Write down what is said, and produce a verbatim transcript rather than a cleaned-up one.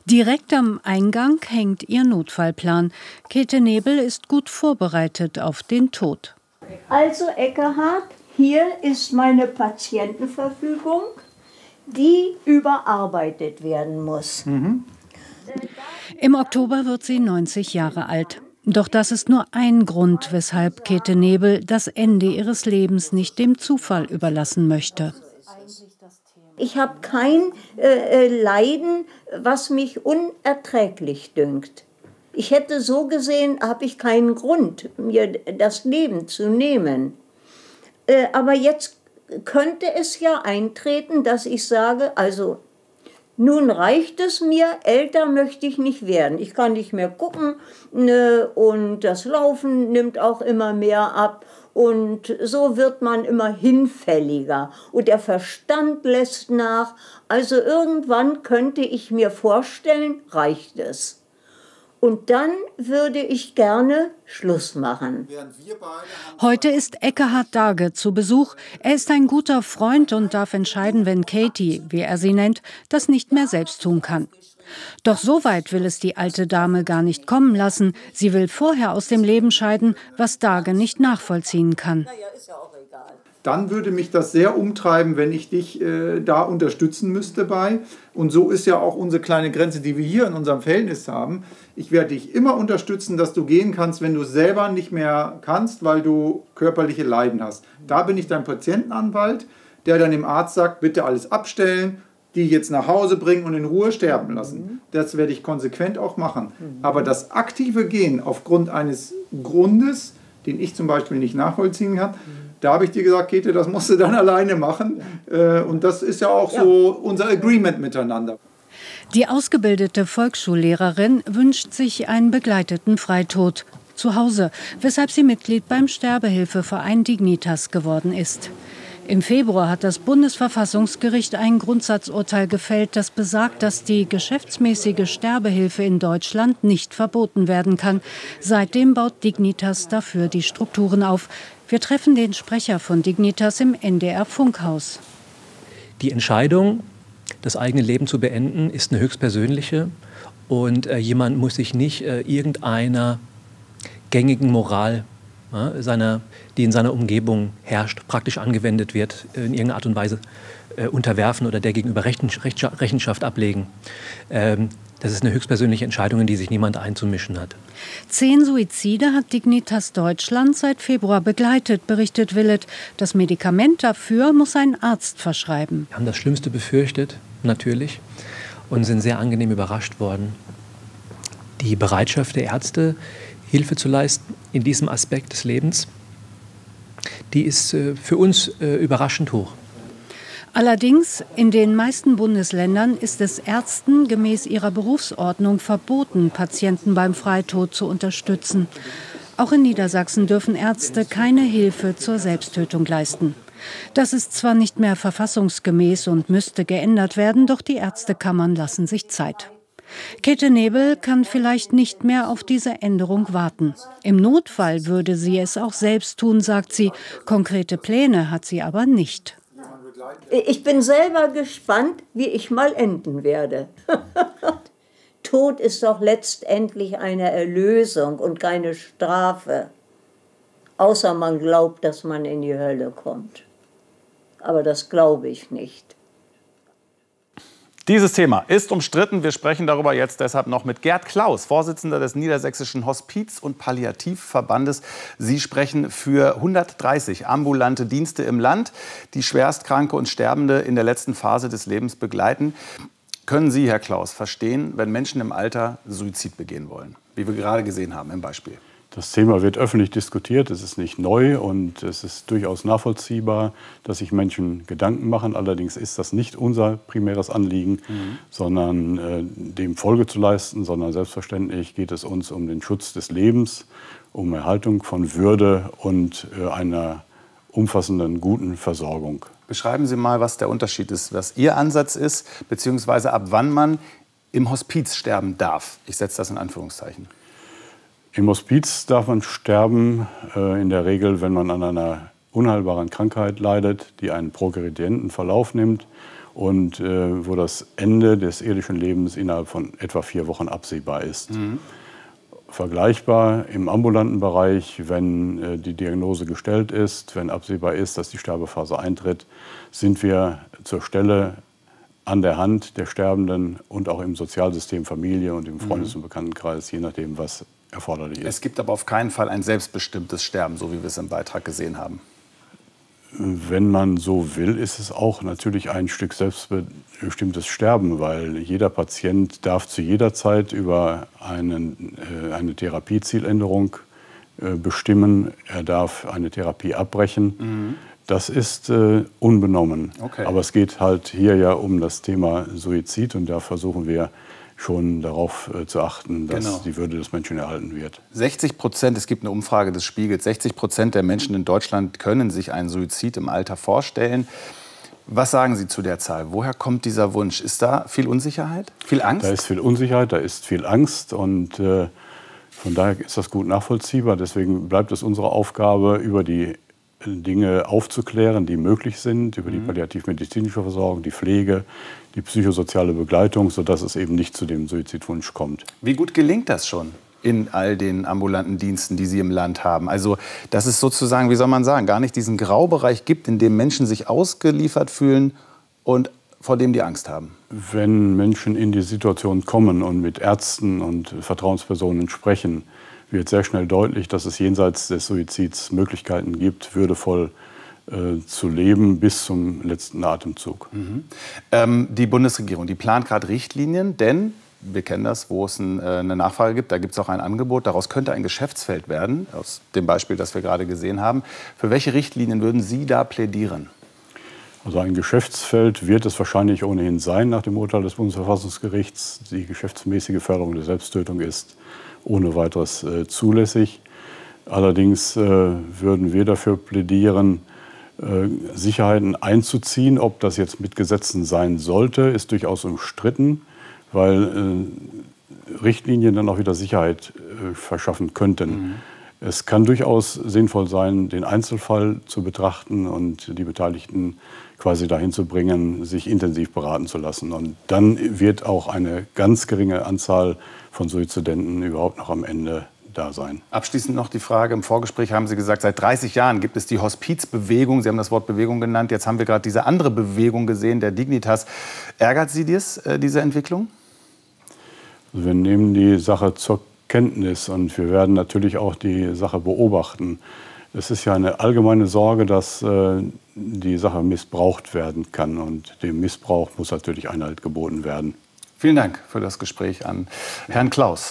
Direkt am Eingang hängt ihr Notfallplan. Käthe Nebel ist gut vorbereitet auf den Tod. Also Eckehard, hier ist meine Patientenverfügung, die überarbeitet werden muss. Mhm. Im Oktober wird sie neunzig Jahre alt. Doch das ist nur ein Grund, weshalb Käthe Nebel das Ende ihres Lebens nicht dem Zufall überlassen möchte. Ich habe kein äh, Leiden, was mich unerträglich dünkt. Ich hätte so gesehen, habe ich keinen Grund, mir das Leben zu nehmen. Äh, aber jetzt könnte es ja eintreten, dass ich sage, also nun reicht es mir, älter möchte ich nicht werden. Ich kann nicht mehr gucken, ne, und das Laufen nimmt auch immer mehr ab. Und so wird man immer hinfälliger und der Verstand lässt nach. Also irgendwann könnte ich mir vorstellen, reicht es. Und dann würde ich gerne Schluss machen. Heute ist Eckehard Dage zu Besuch. Er ist ein guter Freund und darf entscheiden, wenn Katie, wie er sie nennt, das nicht mehr selbst tun kann. Doch so weit will es die alte Dame gar nicht kommen lassen. Sie will vorher aus dem Leben scheiden, was Dage nicht nachvollziehen kann. Dann würde mich das sehr umtreiben, wenn ich dich äh, da unterstützen müsste bei. Und so ist ja auch unsere kleine Grenze, die wir hier in unserem Verhältnis haben. Ich werde dich immer unterstützen, dass du gehen kannst, wenn du selber nicht mehr kannst, weil du körperliche Leiden hast. Da bin ich dein Patientenanwalt, der dann dem Arzt sagt, bitte alles abstellen, die jetzt nach Hause bringen und in Ruhe sterben lassen. Das werde ich konsequent auch machen. Aber das aktive Gehen aufgrund eines Grundes, den ich zum Beispiel nicht nachvollziehen kann, da habe ich dir gesagt, Käthe, das musst du dann alleine machen. Ja. Und das ist ja auch ja. so unser Agreement miteinander. Die ausgebildete Volksschullehrerin wünscht sich einen begleiteten Freitod zu Hause, weshalb sie Mitglied beim Sterbehilfeverein Dignitas geworden ist. Im Februar hat das Bundesverfassungsgericht ein Grundsatzurteil gefällt, das besagt, dass die geschäftsmäßige Sterbehilfe in Deutschland nicht verboten werden kann. Seitdem baut Dignitas dafür die Strukturen auf. Wir treffen den Sprecher von Dignitas im N D R-Funkhaus. Die Entscheidung, das eigene Leben zu beenden, ist eine höchstpersönliche. Und äh, jemand muss sich nicht äh, irgendeiner gängigen Moral, ja, seiner, die in seiner Umgebung herrscht, praktisch angewendet wird, in irgendeiner Art und Weise äh, unterwerfen oder der gegenüber Rechenschaft ablegen. Ähm, Das ist eine höchstpersönliche Entscheidung, in die sich niemand einzumischen hat. Zehn Suizide hat Dignitas Deutschland seit Februar begleitet, berichtet Willet. Das Medikament dafür muss ein Arzt verschreiben. Wir haben das Schlimmste befürchtet, natürlich, und sind sehr angenehm überrascht worden. Die Bereitschaft der Ärzte, Hilfe zu leisten in diesem Aspekt des Lebens, die ist äh, für uns äh, überraschend hoch. Allerdings, in den meisten Bundesländern ist es Ärzten gemäß ihrer Berufsordnung verboten, Patienten beim Freitod zu unterstützen. Auch in Niedersachsen dürfen Ärzte keine Hilfe zur Selbsttötung leisten. Das ist zwar nicht mehr verfassungsgemäß und müsste geändert werden, doch die Ärztekammern lassen sich Zeit. Käthe Nebel kann vielleicht nicht mehr auf diese Änderung warten. Im Notfall würde sie es auch selbst tun, sagt sie. Konkrete Pläne hat sie aber nicht. Ich bin selber gespannt, wie ich mal enden werde. Tod ist doch letztendlich eine Erlösung und keine Strafe. Außer man glaubt, dass man in die Hölle kommt. Aber das glaube ich nicht. Dieses Thema ist umstritten. Wir sprechen darüber jetzt deshalb noch mit Gerd Klaus, Vorsitzender des Niedersächsischen Hospiz- und Palliativverbandes. Sie sprechen für hundertdreißig ambulante Dienste im Land, die Schwerstkranke und Sterbende in der letzten Phase des Lebens begleiten. Können Sie, Herr Klaus, verstehen, wenn Menschen im Alter Suizid begehen wollen, wie wir gerade gesehen haben im Beispiel? Das Thema wird öffentlich diskutiert, es ist nicht neu und es ist durchaus nachvollziehbar, dass sich Menschen Gedanken machen. Allerdings ist das nicht unser primäres Anliegen, mhm. sondern äh, dem Folge zu leisten, sondern selbstverständlich geht es uns um den Schutz des Lebens, um Erhaltung von Würde und äh, einer umfassenden, guten Versorgung. Beschreiben Sie mal, was der Unterschied ist, was Ihr Ansatz ist, beziehungsweise ab wann man im Hospiz sterben darf. Ich setze das in Anführungszeichen. Im Hospiz darf man sterben, äh, in der Regel, wenn man an einer unheilbaren Krankheit leidet, die einen progredienten Verlauf nimmt und äh, wo das Ende des irdischen Lebens innerhalb von etwa vier Wochen absehbar ist. Mhm. Vergleichbar im ambulanten Bereich, wenn äh, die Diagnose gestellt ist, wenn absehbar ist, dass die Sterbephase eintritt, sind wir zur Stelle an der Hand der Sterbenden und auch im Sozialsystem Familie und im Freundes- und Bekanntenkreis, je nachdem, was erforderlich ist. Es gibt aber auf keinen Fall ein selbstbestimmtes Sterben, so wie wir es im Beitrag gesehen haben. Wenn man so will, ist es auch natürlich ein Stück selbstbestimmtes Sterben, weil jeder Patient darf zu jeder Zeit über einen, äh, eine Therapiezieländerung äh, bestimmen. Er darf eine Therapie abbrechen. Mhm. Das ist äh, unbenommen. Okay. Aber es geht halt hier ja um das Thema Suizid und da versuchen wir schon darauf äh, zu achten, dass genau. die Würde des Menschen erhalten wird. sechzig Prozent, es gibt eine Umfrage des Spiegels, sechzig Prozent der Menschen in Deutschland können sich einen Suizid im Alter vorstellen. Was sagen Sie zu der Zahl? Woher kommt dieser Wunsch? Ist da viel Unsicherheit, viel Angst? Da ist viel Unsicherheit, da ist viel Angst und äh, von daher ist das gut nachvollziehbar. Deswegen bleibt es unsere Aufgabe, über die Dinge aufzuklären, die möglich sind, über die palliativmedizinische Versorgung, die Pflege, die psychosoziale Begleitung, sodass es eben nicht zu dem Suizidwunsch kommt. Wie gut gelingt das schon in all den ambulanten Diensten, die Sie im Land haben? Also, dass es sozusagen, wie soll man sagen, gar nicht diesen Graubereich gibt, in dem Menschen sich ausgeliefert fühlen und vor dem die Angst haben. Wenn Menschen in die Situation kommen und mit Ärzten und Vertrauenspersonen sprechen, wird sehr schnell deutlich, dass es jenseits des Suizids Möglichkeiten gibt, würdevoll äh, zu leben bis zum letzten Atemzug. Mhm. Ähm, die Bundesregierung, die plant gerade Richtlinien, denn wir kennen das, wo es ein, äh, eine Nachfrage gibt, da gibt es auch ein Angebot. Daraus könnte ein Geschäftsfeld werden, aus dem Beispiel, das wir gerade gesehen haben. Für welche Richtlinien würden Sie da plädieren? Also ein Geschäftsfeld wird es wahrscheinlich ohnehin sein nach dem Urteil des Bundesverfassungsgerichts. Die geschäftsmäßige Förderung der Selbsttötung ist ohne weiteres äh, zulässig. Allerdings äh, würden wir dafür plädieren, äh, Sicherheiten einzuziehen. Ob das jetzt mit Gesetzen sein sollte, ist durchaus umstritten, weil äh, Richtlinien dann auch wieder Sicherheit äh, verschaffen könnten. Mhm. Es kann durchaus sinnvoll sein, den Einzelfall zu betrachten und die Beteiligten quasi dahin zu bringen, sich intensiv beraten zu lassen. Und dann wird auch eine ganz geringe Anzahl von Suizidenten überhaupt noch am Ende da sein. Abschließend noch die Frage, im Vorgespräch haben Sie gesagt, seit dreißig Jahren gibt es die Hospizbewegung. Sie haben das Wort Bewegung genannt. Jetzt haben wir gerade diese andere Bewegung gesehen, der Dignitas. Ärgert Sie das, äh, diese Entwicklung? Also wir nehmen die Sache zur Kenntnis und wir werden natürlich auch die Sache beobachten. Es ist ja eine allgemeine Sorge, dass äh, die Sache missbraucht werden kann und dem Missbrauch muss natürlich Einhalt geboten werden. Vielen Dank für das Gespräch an Herrn Klaus.